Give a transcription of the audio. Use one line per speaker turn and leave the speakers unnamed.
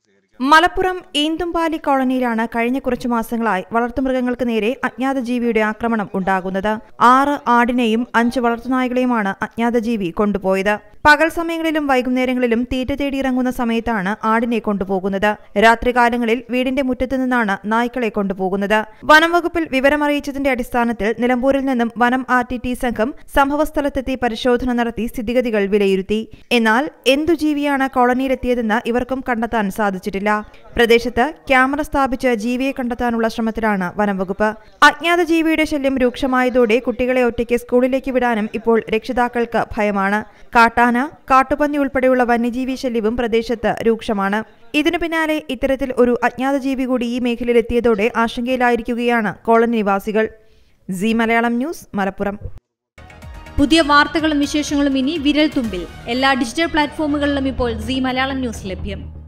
Malappuram Indumpali കോളനിയിലാണ് കഴിഞ്ഞ കുറച്ചു മാസങ്ങളായി വളർത്തുമൃഗങ്ങൾക്ക് നേരെ അജ്ഞാത ജീവിയുടെ ആക്രമണം ഉണ്ടാകുന്നത്. 6 ആടിനെയും 5 വളർത്തുനായകളെയുമാണ് അജ്ഞാത ജീവി കൊണ്ടുപോയത്. പകൽ സമയങ്ങളിലും വൈകുന്നേരങ്ങളിലും തീറ്റ തേടി ഇറങ്ങുന്ന സമയത്താണ് ആടിനെ കൊണ്ടുപോകുന്നത്. രാത്രികാലങ്ങളിൽ വീടിന്റെ മുറ്റത്തു നിന്നാണ് നായ്ക്കളെ കൊണ്ടുപോകുന്നത്. വനം വകുപ്പിൽ വിവരമറിയിച്ചതിന്റെ അടിസ്ഥാനത്തിൽ നിലമ്പൂരിൽ നിന്നും വനം RTT സംഘം സംഭവസ്ഥലത്തെത്തി പരിശോധന നടത്തി സ്ഥിതിഗതികൾ വിലയിരുത്തി. എന്നാൽ എന്തു ജീവിയാണ് കോളനിയിലെത്തിയതെന്ന് ഇവർക്കും കണ്ടെത്താൻ സാധിച്ചിട്ടില്ല. പ്രദേശത്ത് ക്യാമറ സ്ഥാപിച്ച് ജീവിയെ കണ്ടെത്താനുള്ള ശ്രമത്തിലാണ് വനം വകുപ്പ്. അജ്ഞാത ജീവിയുടെ ശല്യം രൂക്ഷമായതോടെ കുട്ടികളെ ഒറ്റയ്ക്ക് സ്കൂളിലേക്ക് വിടാനും ഇപ്പോൾ രക്ഷിതാക്കൾക്ക് ഭയമാണ്. കാട്ടാന, കാട്ടുപന്നി ഉൾപ്പെടെയുള്ള വന്യജീവി ശല്യവും പ്രദേശത്ത് രൂക്ഷമാണ്. ഇതിനു പിന്നാലെ ഇത്തരത്തിൽ ഒരു അജ്ഞാത ജീവി കൂടി ഈ മേഖലയിലെത്തിയതോടെ ആശങ്കയിലായിരിക്കുകയാണ് കോളനി നിവാസികൾ. Zee Malayalam news, Malappuram.
പുതിയ വാർത്തകളും വിശേഷങ്ങളും ഇനി വിരൽ തുമ്പിൽ. എല്ലാ ഡിജിറ്റൽ പ്ലാറ്റ്ഫോമുകളിലും ഇപ്പോൾ Zee Malayalam ന്യൂസ് ലഭ്യം.